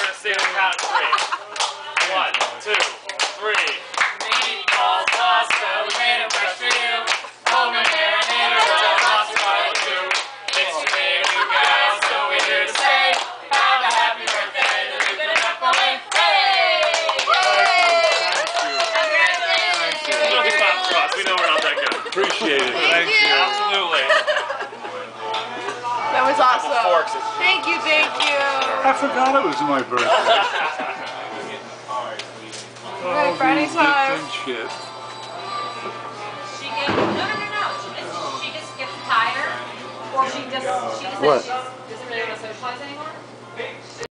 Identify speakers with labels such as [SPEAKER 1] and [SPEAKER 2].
[SPEAKER 1] We're gonna say on the count of 3. 1, 2, 3. Meatballs, pasta, we made them fresh for you. Home and marinated, roll, pasta, barbecue. It's your baby, you guys, so we're here to say, have a happy birthday, the big enough for me. Hey! Congratulations! Nothing fun for us. We know we're not that good.
[SPEAKER 2] Appreciate it.
[SPEAKER 3] Thank you.
[SPEAKER 1] Absolutely.
[SPEAKER 3] That was awesome.
[SPEAKER 1] Forks.
[SPEAKER 3] Thank you, thank you.
[SPEAKER 2] I forgot it was my birthday.
[SPEAKER 3] Alright, Friday time.
[SPEAKER 2] Shit.
[SPEAKER 4] She gave no. She just gets tired, or she just
[SPEAKER 5] What?
[SPEAKER 4] doesn't really want to socialize anymore.